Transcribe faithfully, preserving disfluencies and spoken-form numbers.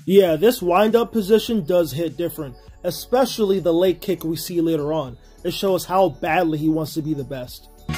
Yeah, this wind-up position does hit different, especially the late kick we see later on. It shows how badly he wants to be the best.